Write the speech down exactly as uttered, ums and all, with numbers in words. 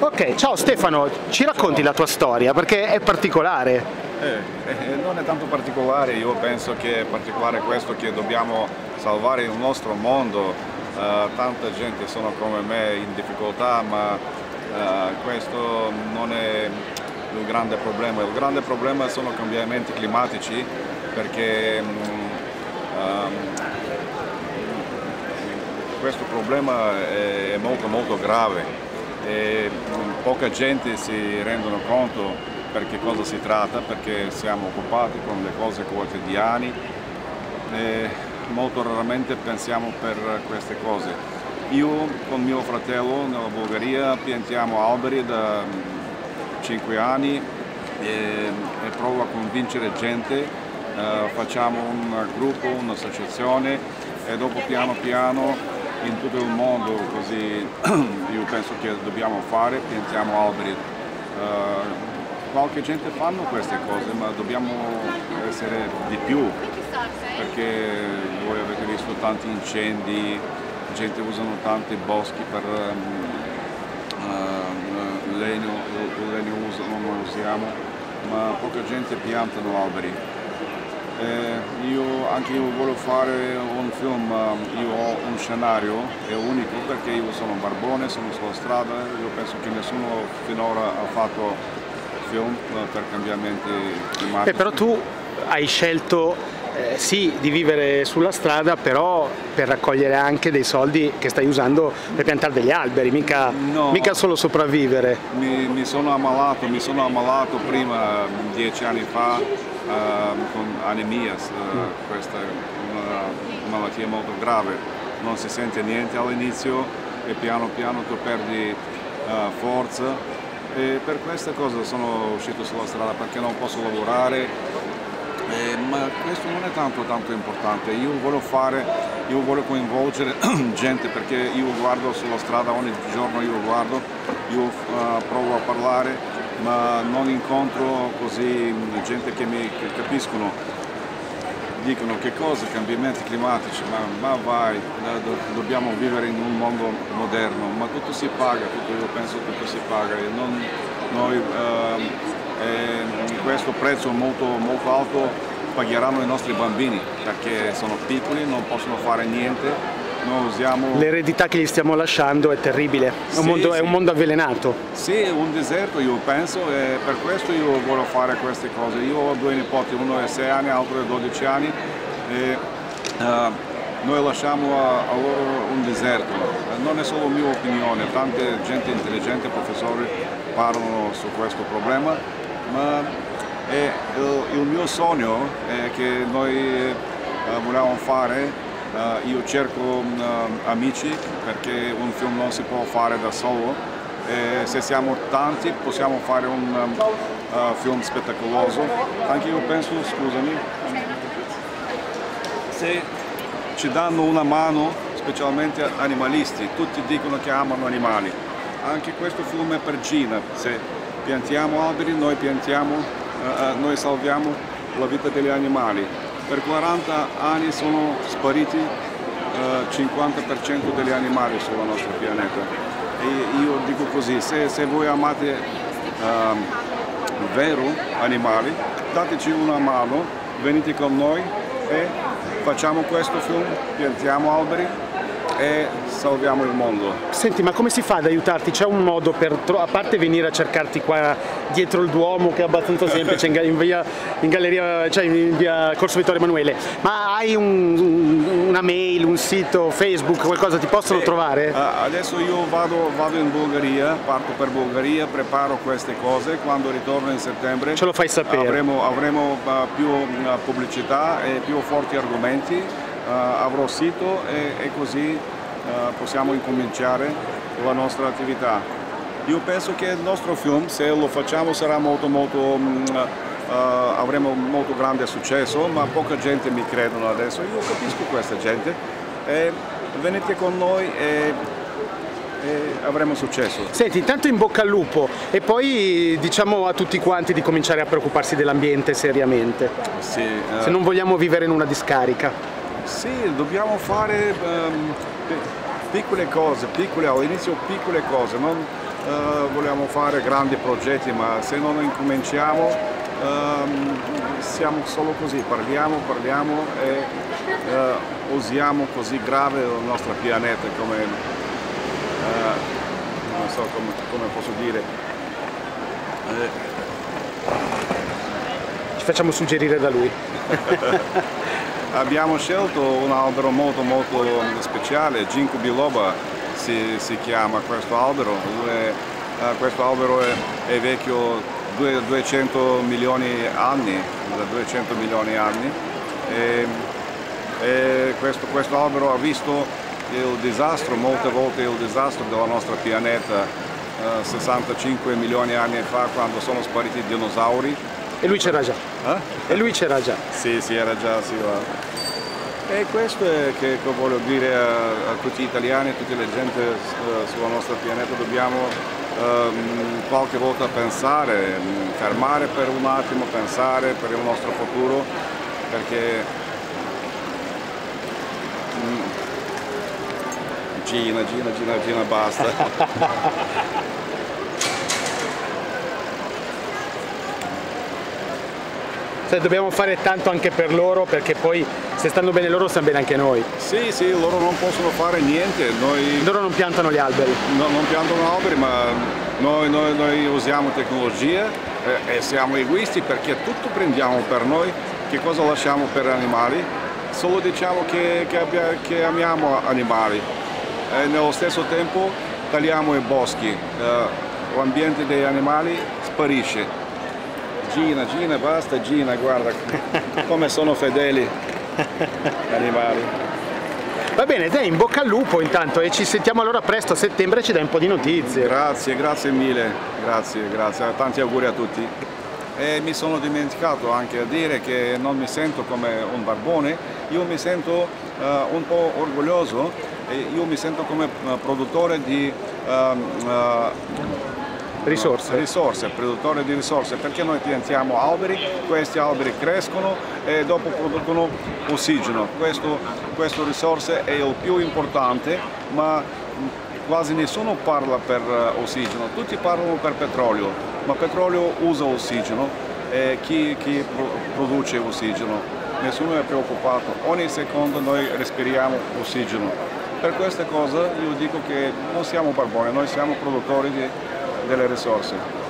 Ok, ciao Stefano, ci racconti la tua storia perché è particolare. Eh, eh, non è tanto particolare, io penso che è particolare questo che dobbiamo salvare il nostro mondo. Uh, tanta gente sono come me in difficoltà, ma uh, questo non è il grande problema. Il grande problema sono i cambiamenti climatici, perché um, um, questo problema è molto molto grave e poca gente si rendono conto per che cosa si tratta, perché siamo occupati con le cose quotidiane e molto raramente pensiamo per queste cose. Io con mio fratello nella Bulgaria piantiamo alberi da cinque anni e, e provo a convincere gente, uh, facciamo un gruppo, un'associazione e dopo piano piano in tutto il mondo, così io penso che dobbiamo fare, piantiamo alberi. Uh, qualche gente fanno queste cose, ma dobbiamo essere di più, perché voi avete visto tanti incendi, gente usano tanti boschi per um, uh, legno, il legno usa, non lo usiamo, ma poca gente piantano alberi. Eh, io, anche io voglio fare un film, io ho un scenario, è unico perché io sono barbone, sono sulla strada, io penso che nessuno finora ha fatto film per cambiamenti climatici. Eh, però tu hai scelto eh, sì di vivere sulla strada, però per raccogliere anche dei soldi che stai usando per piantare degli alberi, mica, no, mica solo sopravvivere. Mi, mi sono ammalato, mi sono ammalato prima, dieci anni fa, Uh, con anemia, uh, mm. questa è una malattia molto grave, non si sente niente all'inizio e piano piano tu perdi uh, forza, e per questa cosa sono uscito sulla strada perché non posso lavorare, eh, ma questo non è tanto tanto importante. Io voglio fare, io voglio coinvolgere gente, perché io guardo sulla strada ogni giorno, io guardo, io uh, provo a parlare, ma non incontro così gente che mi che capiscono, dicono che cosa, cambiamenti climatici, ma, ma vai, do, dobbiamo vivere in un mondo moderno, ma tutto si paga, tutto, io penso che tutto si paga, e non, noi uh, eh, questo prezzo molto, molto alto pagheranno i nostri bambini, perché sono piccoli, non possono fare niente. Noi usiamo... L'eredità che gli stiamo lasciando è terribile, è un, sì, mondo, sì. è un mondo avvelenato. Sì, è un deserto io penso, e per questo io voglio fare queste cose. Io ho due nipoti, uno è sei anni, l'altro è dodici anni, e uh, noi lasciamo a, a loro un deserto. Non è solo mia opinione, tante gente intelligente, professori parlano su questo problema, ma è il, il mio sogno è che noi uh, vogliamo fare. Uh, io cerco uh, amici, perché un film non si può fare da solo, e se siamo tanti possiamo fare un um, uh, film spettacoloso. Anche io penso, scusami, se ci danno una mano, specialmente animalisti, tutti dicono che amano animali. Anche questo film è per Gina, se piantiamo alberi noi piantiamo, uh, uh, noi salviamo la vita degli animali. Per quaranta anni sono spariti il uh, cinquanta per cento degli animali sul nostro pianeta. E io dico così, se, se voi amate uh, vero animali, dateci una mano, venite con noi e facciamo questo film, piantiamo alberi e salviamo il mondo. Senti, ma come si fa ad aiutarti? C'è un modo per, a parte venire a cercarti qua dietro il Duomo, che è abbastanza semplice, in, via, in galleria, cioè in via Corso Vittorio Emanuele, ma hai un, una mail, un sito, Facebook, qualcosa ti possono eh, trovare? Adesso io vado, vado in Bulgaria, parto per Bulgaria, preparo queste cose, quando ritorno in settembre ce lo fai sapere. Avremo, avremo uh, più uh, pubblicità e più forti argomenti. Uh, avrò sito e, e così uh, possiamo incominciare la nostra attività. Io penso che il nostro film, se lo facciamo, sarà molto molto um, uh, avremo molto grande successo, ma poca gente mi credono adesso. Io capisco questa gente, e venite con noi e, e avremo successo. Senti, intanto in bocca al lupo, e poi diciamo a tutti quanti di cominciare a preoccuparsi dell'ambiente seriamente, sì, uh, se non vogliamo vivere in una discarica. Sì, dobbiamo fare um, piccole cose, piccole, all'inizio piccole cose, non, uh, vogliamo fare grandi progetti, ma se non incominciamo um, siamo solo così, parliamo, parliamo e uh, usiamo così grave il nostro pianeta come, uh, non so come, come posso dire. Eh. Ci facciamo suggerire da lui. Abbiamo scelto un albero molto molto speciale, Ginkgo biloba si, si chiama questo albero. Uh, questo albero è, è vecchio duecento milioni di anni, da duecento milioni di anni. E, e questo, questo albero ha visto il disastro, molte volte il disastro del nostro pianeta, uh, sessantacinque milioni di anni fa, quando sono spariti i dinosauri. E lui c'era già. Eh? E lui c'era già. Sì, sì, era già, sì. Va. E questo è che, che voglio dire a, a tutti gli italiani, a tutta la gente uh, sul nostro pianeta. Dobbiamo um, qualche volta pensare, fermare per un attimo, pensare per il nostro futuro, perché mm, Gina, Gina, Gina, Gina, basta. Dobbiamo fare tanto anche per loro, perché poi se stanno bene loro stanno bene anche noi. Sì, sì, loro non possono fare niente. Noi... Loro non piantano gli alberi. No, non piantano alberi, ma noi, noi, noi usiamo tecnologia eh, e siamo egoisti perché tutto prendiamo per noi. Che cosa lasciamo per animali? Solo diciamo che, che, abbia, che amiamo animali. E nello stesso tempo tagliamo i boschi. Eh, l'ambiente degli animali sparisce. Gina, Gina, basta Gina, guarda come sono fedeli gli animali. Va bene, dai, in bocca al lupo intanto e ci sentiamo allora presto a settembre, ci dai un po' di notizie. Grazie, grazie mille, grazie, grazie, tanti auguri a tutti. E mi sono dimenticato anche a dire che non mi sento come un barbone, io mi sento uh, un po' orgoglioso, e io mi sento come uh, produttore di uh, uh, Risorse. risorse, produttore di risorse, perché noi piantiamo alberi, questi alberi crescono e dopo producono ossigeno. Questo, questo risorse è il più importante, ma quasi nessuno parla per ossigeno, tutti parlano per petrolio, ma petrolio usa ossigeno e chi, chi produce ossigeno? Nessuno è preoccupato, ogni secondo noi respiriamo ossigeno. Per queste cose io dico che non siamo barboni, noi siamo produttori di delle risorse.